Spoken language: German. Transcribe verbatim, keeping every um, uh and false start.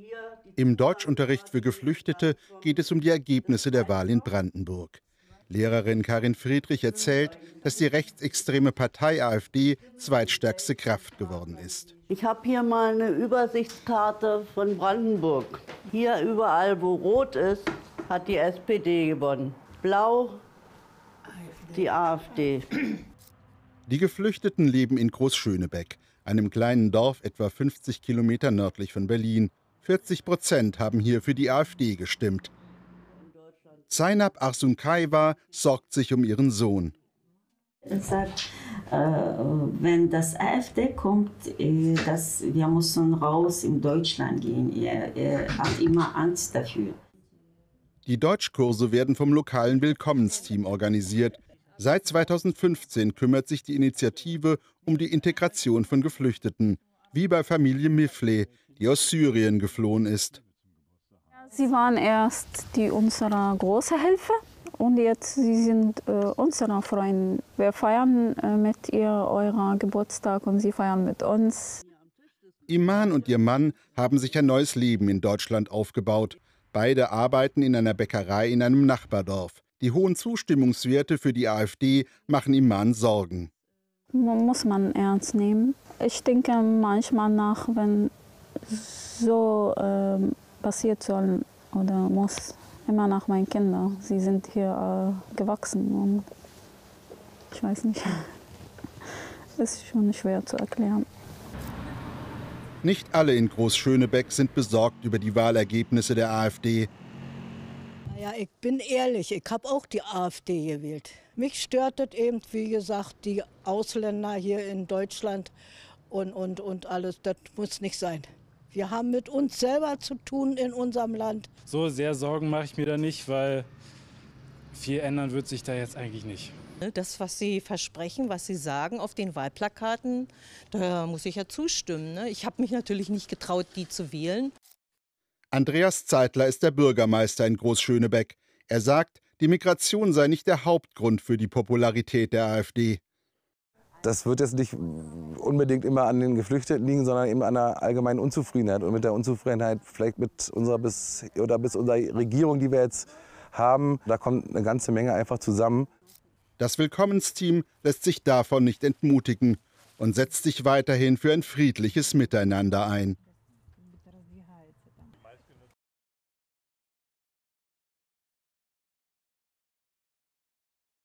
Im Deutschunterricht für Geflüchtete geht es um die Ergebnisse der Wahl in Brandenburg. Lehrerin Karin Friedrich erzählt, dass die rechtsextreme Partei AfD zweitstärkste Kraft geworden ist. Ich habe hier mal eine Übersichtskarte von Brandenburg. Hier überall, wo rot ist, hat die S P D gewonnen. Blau die AfD. Die Geflüchteten leben in Großschönebeck, einem kleinen Dorf etwa fünfzig Kilometer nördlich von Berlin. vierzig Prozent haben hier für die AfD gestimmt. Zainab Arsunkaiwa sorgt sich um ihren Sohn. Er sagt, äh, wenn das AfD kommt, äh, dass wir müssen raus in Deutschland gehen. Er, er hat immer Angst dafür. Die Deutschkurse werden vom lokalen Willkommensteam organisiert. Seit zweitausendfünfzehn kümmert sich die Initiative um die Integration von Geflüchteten, wie bei Familie Mifle, die aus Syrien geflohen ist. Sie waren erst die unsere große Hilfe und jetzt sie sind äh, unsere Freunde. Wir feiern äh, mit ihr euren Geburtstag und sie feiern mit uns. Iman und ihr Mann haben sich ein neues Leben in Deutschland aufgebaut. Beide arbeiten in einer Bäckerei in einem Nachbardorf. Die hohen Zustimmungswerte für die AfD machen Iman Sorgen. Muss man ernst nehmen. Ich denke manchmal nach, wenn so äh, passiert soll oder muss, immer nach meinen Kindern. Sie sind hier äh, gewachsen und ich weiß nicht, das ist schon schwer zu erklären. Nicht alle in Großschönebeck sind besorgt über die Wahlergebnisse der AfD. Ja, ich bin ehrlich, ich habe auch die AfD gewählt. Mich stört es eben, wie gesagt, die Ausländer hier in Deutschland und, und, und alles, das muss nicht sein. Wir haben mit uns selber zu tun in unserem Land. So sehr Sorgen mache ich mir da nicht, weil viel ändern wird sich da jetzt eigentlich nicht. Das, was Sie versprechen, was Sie sagen auf den Wahlplakaten, da muss ich ja zustimmen. Ich habe mich natürlich nicht getraut, die zu wählen. Andreas Zeitler ist der Bürgermeister in Großschönebeck. Er sagt, die Migration sei nicht der Hauptgrund für die Popularität der AfD. Das wird jetzt nicht unbedingt immer an den Geflüchteten liegen, sondern eben an der allgemeinen Unzufriedenheit. Und mit der Unzufriedenheit vielleicht mit unserer bis, oder bis unserer Regierung, die wir jetzt haben, da kommt eine ganze Menge einfach zusammen. Das Willkommensteam lässt sich davon nicht entmutigen und setzt sich weiterhin für ein friedliches Miteinander ein.